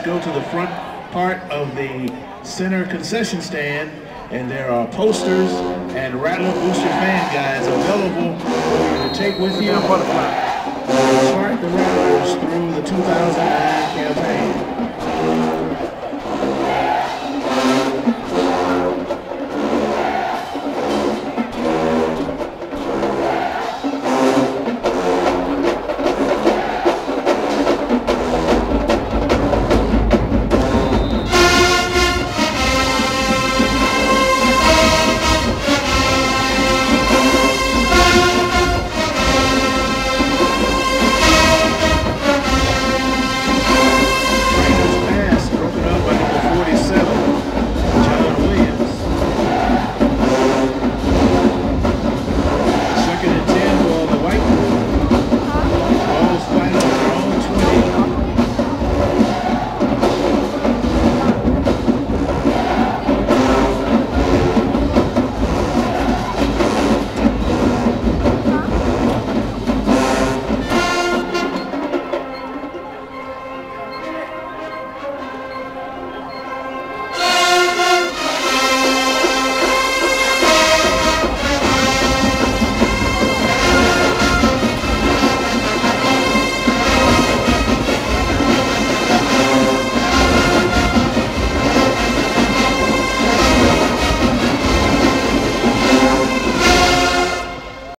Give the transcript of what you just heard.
go to the front part of the center concession stand, and there are posters and Rattler Booster fan guides available for you to take with you. Chart the Rattlers through the 2009 campaign.